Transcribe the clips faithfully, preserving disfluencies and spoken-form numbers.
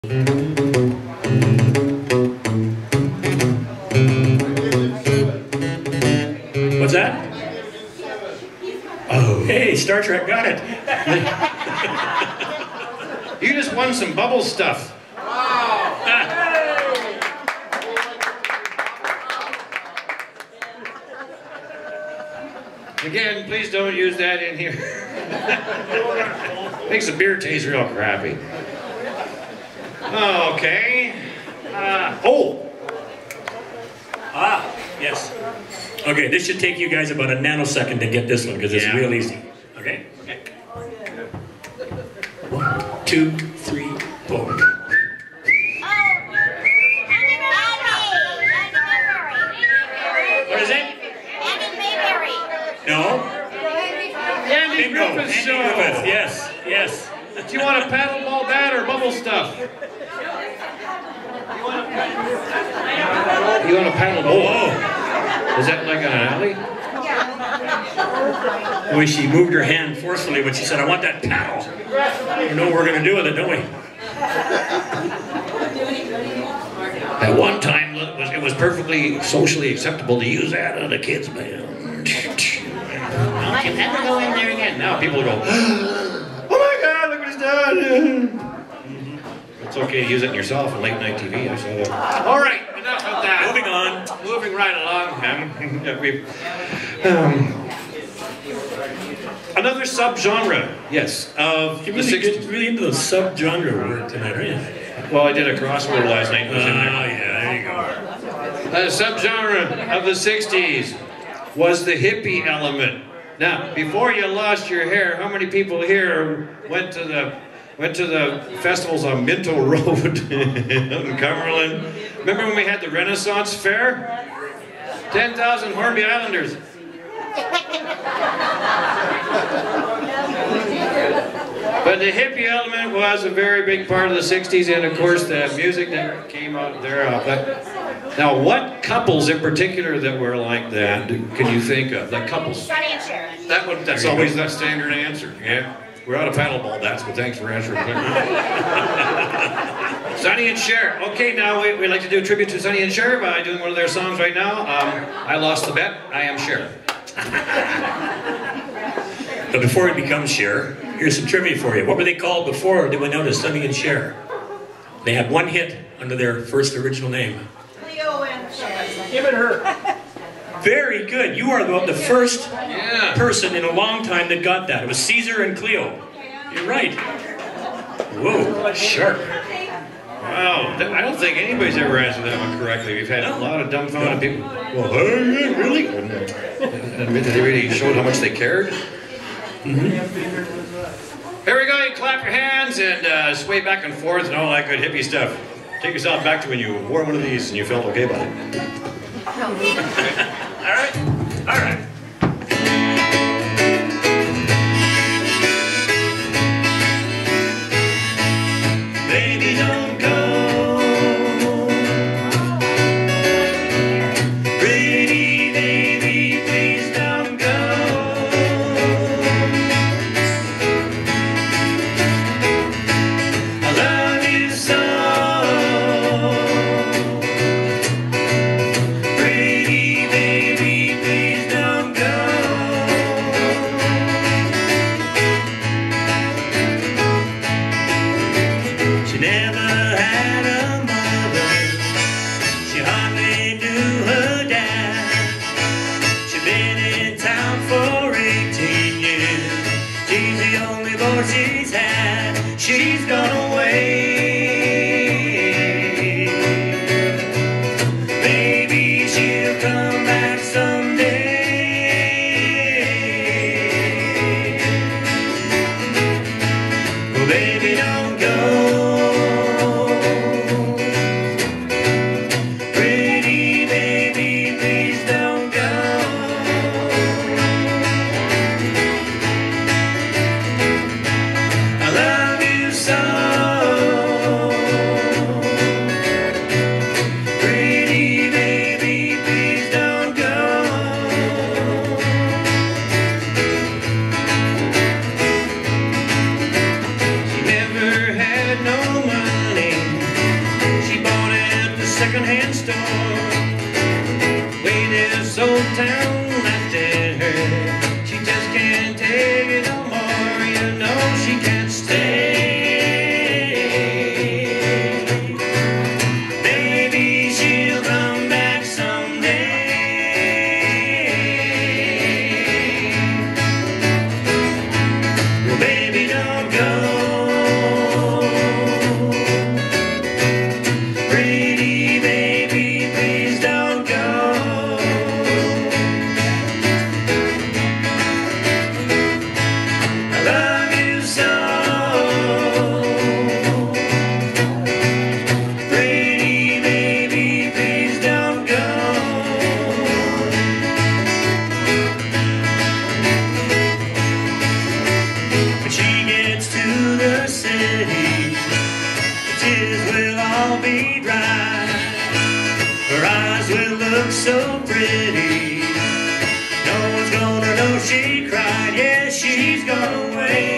What's that? Oh, hey, Star Trek got it. You just won some bubble stuff. Again, please don't use that in here. Makes the beer taste real crappy. Okay. Uh, oh! Ah, yes. Okay, this should take you guys about a nanosecond to get this one because it's Yeah. real easy. Okay? Okay. One, two, three, four. What is it? No? Andy Bingo. Griffith Andy Show. Griffith. Yes, yes. Do you want a paddle ball bat or bubble stuff? You want a paddle ball? Oh, Is that like an alley? boy, she moved her hand forcefully when she said, I want that paddle. We know what we're going to do with it, don't we? At one time, it was, it was perfectly socially acceptable to use that on a kid's band. Now you never go in there again. Now people go, oh my God, look what he's done. It's okay to use it in yourself on late night T V. I saw that. All right, enough of that. Moving on. Moving right along. Um, we've, um, another subgenre, yes, of You're the really, sixties. good, really into the subgenre word tonight, aren't you? Well, I did a crossword last night. It Oh, was in there. yeah, there you go. A subgenre of the sixties was the hippie element. Now, before you lost your hair, how many people here went to the went to the festivals on Minto Road in Cumberland? Remember when we had the Renaissance Fair? ten thousand Hornby Islanders. But the hippie element was a very big part of the sixties, and of course the music that came out there. Uh, but now, what couples in particular that were like that can you think of? Like couples? Sonny and Cher. That would, that's always the standard answer. Yeah, we're out of paddle ball bats, but thanks for answering. Sonny and Cher. Okay, now we, we like to do a tribute to Sonny and Cher by doing one of their songs right now. Um, I lost the bet. I am Cher. But before it becomes Cher, here's some trivia for you. What were they called before they went out as Sonny and Cher? They had one hit under their first original name. Leo and Cher. Give it her. Very good. You are the, the first Yeah. person in a long time that got that. It was Caesar and Cleo. You're right. Whoa, sharp. Wow, th- I don't think anybody's ever answered that one correctly. We've had a lot of dumbfounded people. Well, hey, really? And, uh, admit that they really showed how much they cared. Mm-hmm. Here we go. You clap your hands and uh, sway back and forth and all that good hippie stuff. Take yourself back to when you wore one of these and you felt okay about it. All right. All right. Baby, don't go. Pretty baby, please don't go. I love you so. Pretty baby, please don't go. She never had a mother. She hardly knew her dad. She'd been in town for eighteen years. She's the only boy she's had. She's gone away. Maybe she'll come back someday. Oh, baby, don't go. second-hand store. Way this old town laughed at her. She just can't take it no more. You know she can't stay. Maybe she'll come back someday. Well, baby, don't go. Pretty baby, please don't go. I love you so. Pretty baby, please don't go. When she gets to the city, the tears will all be dry. Her eyes will look so pretty. No one's gonna know she cried. Yeah, she's gone away.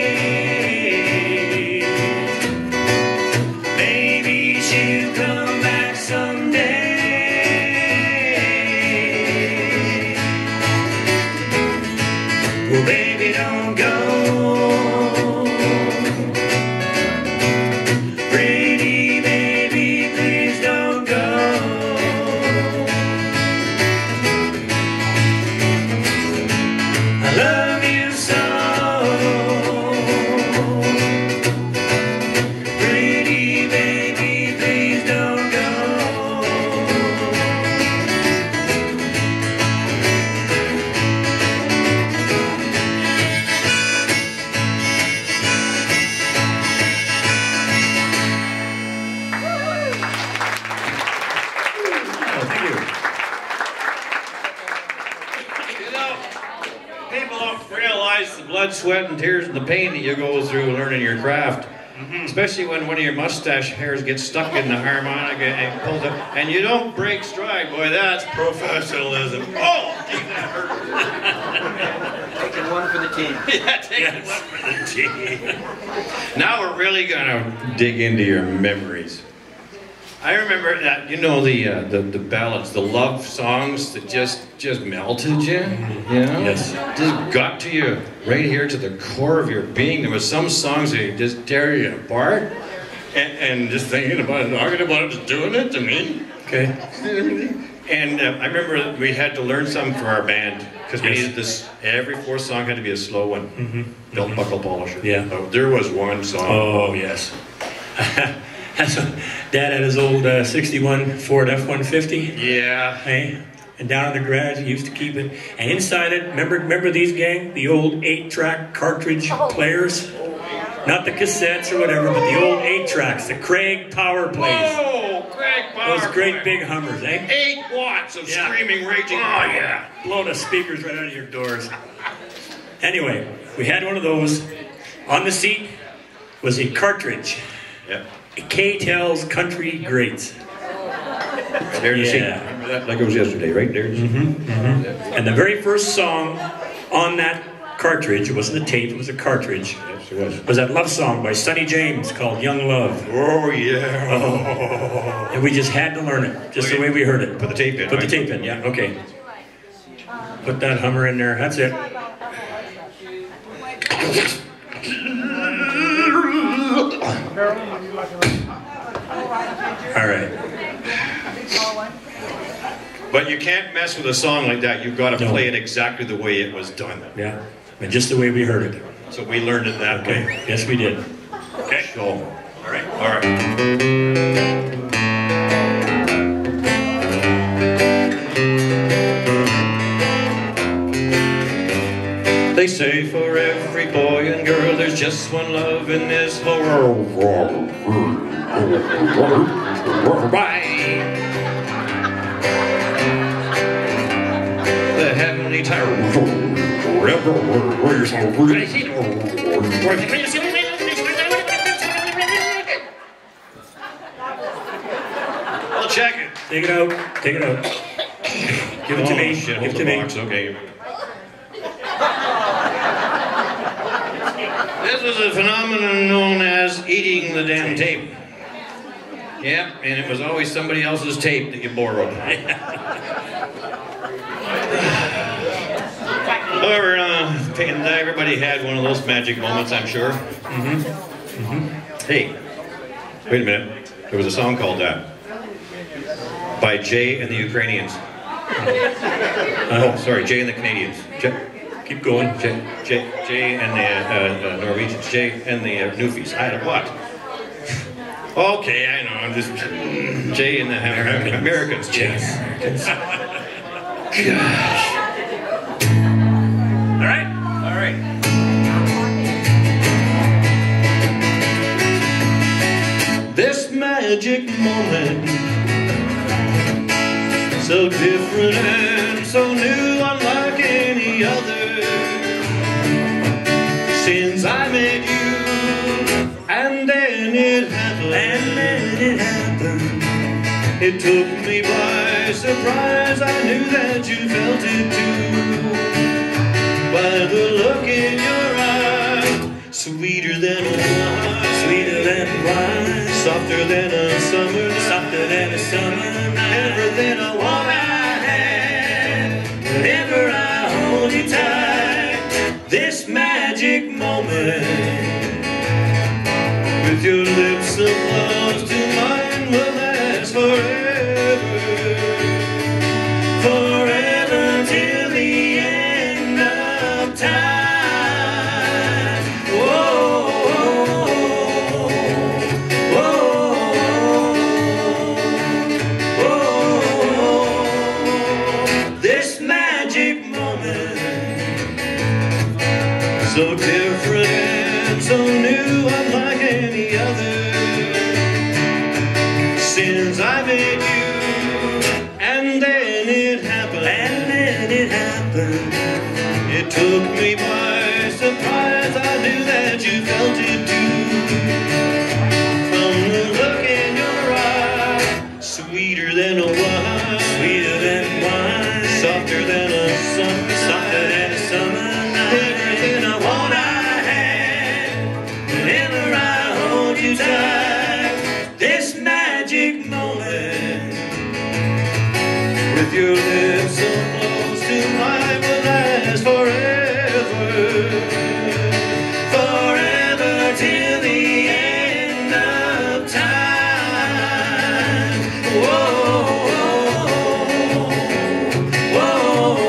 Maybe she'll come back someday. Well, baby, don't go. Pretty baby, please don't go. I love you so. Pretty baby, please don't go. Oh, thank you. You know, people don't realize the blood, sweat, and tears and the pain that you go through learning your craft. Especially when one of your mustache hairs gets stuck in the harmonica and pulls up, and you don't break stride. Boy, that's professionalism. Oh, gee, that hurt. Taking one for the team. Yeah, taking one for the team. Now we're really gonna dig into your memories. I remember that, you know, the uh, the, the ballads, the love songs that just just melted you, you know? Yes. Just got to you right here to the core of your being. There was some songs that just tear you apart, and, and just thinking about it, talking about it, just doing it to me. Okay. And uh, I remember we had to learn some for our band because we Yes. needed this. Every fourth song had to be a slow one. Mm-hmm. Belt buckle polisher. Yeah. Oh, there was one song. Oh, yes. That's what Dad had his old uh, sixty-one Ford F one fifty. Yeah. Hey, and down in the garage, he used to keep it. And inside it, remember, remember these, gang? The old eight-track cartridge players? Not the cassettes or whatever, but the old eight-tracks, the Craig Power Plays. Whoa, Craig Power. Those great Play. big Hummers, eh? Eight watts of Yeah. screaming, raging. Oh, yeah. Blow the speakers right out of your doors. Anyway, we had one of those. On the seat was a cartridge. Yeah. K-Tel's Country Greats. There to see. Yeah. Remember that like it was yesterday, right there. Mm-hmm, mm-hmm. And the very first song on that cartridge, it wasn't a tape, it was a cartridge, Yes, it was. was that love song by Sonny James called Young Love. Oh yeah. Oh. And we just had to learn it, just the way we heard it. Put the tape in. Put the right? tape in, yeah, okay. Put that Hummer in there, that's it. All right. But you can't mess with a song like that. You've got to No. play it exactly the way it was done. Yeah, and just the way we heard it. So we learned it that Okay, way. yes we did. Okay. So, all right. All right. They say for every boy and girl there's just one love in this whole world. Right. The heavenly tower. I'll check it. Take it out, take it out. Give it to Oh, me, shit, give hold it to the me. box, okay. This is a phenomenon known as eating the damn tape. Yeah, and it was always somebody else's tape that you borrowed. However, uh, and everybody had one of those magic moments, I'm sure. Mm-hmm. Mm-hmm. Hey, wait a minute. There was a song called that by Jay and the Ukrainians. Oh, sorry, Jay and the Canadians. Jay, Keep going. Jay, Jay, Jay and the uh, uh, Norwegians. Jay and the uh, Newfies. I don't what? Okay, I know. I'm just Jay and the Americans. Americans. Jay and the Americans. Gosh. All right. All right. This magic moment, so different and so new, unlike any other. Since I met you, and then it happened, and then it happened. It took me by surprise. I knew that you felt it too. By the look in your eye, sweeter than wine, sweeter than wine, softer than a summer night, softer than a summer night, everything I want I had, whenever I hold you tight. This magic moment, with your lips so close to mine, will last forever, forever till the end of time. Whoa, whoa, whoa, whoa. This magic moment, so different and so new, unlike any other. Since I met you, and then it happened, and then it happened. It took me by surprise. I knew that you felt it too. From the look in your eye, sweeter than a wine, sweeter than wine, softer than a summer, softer than a summer night. Everything I want I had, whenever I hold you tight. This magic moment, with your lips so close to mine, will last forever, forever till the end of time. Whoa, whoa,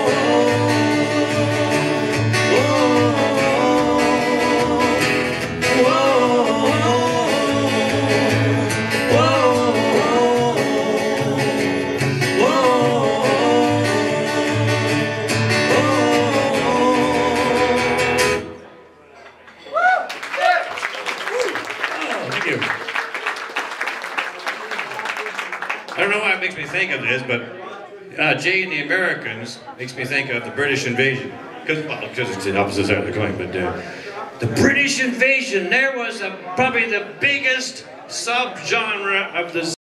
I don't know why it makes me think of this, but uh, Jay and the Americans makes me think of the British invasion. Because, well, because it's the opposite side of the coin, but uh, the British invasion, there was a, probably the biggest subgenre of the